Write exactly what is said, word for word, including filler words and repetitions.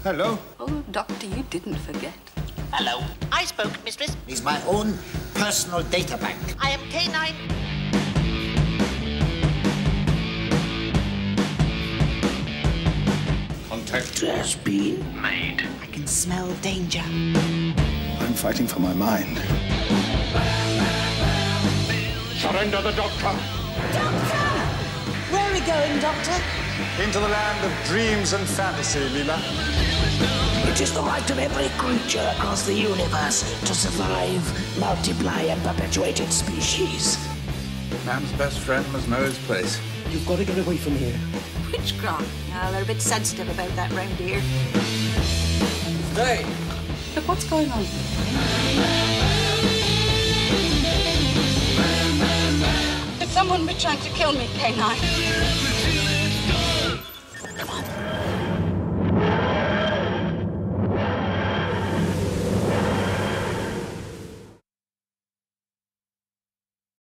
Hello. Oh, Doctor, you didn't forget. Hello. I spoke, mistress. He's my own personal data bank. I am K nine. Contact has been made. I can smell danger. I'm fighting for my mind. Surrender the Doctor. Doctor! Where are we going, Doctor? Into the land of dreams and fantasy, Leela. It is the right of every creature across the universe to survive, multiply, and perpetuate its species. Man's best friend must know his place. You've got to get away from here. Witchcraft. Now, they're a bit sensitive about that round here. Stay! Look, what's going on? Could someone be trying to kill me, K nine? Come on.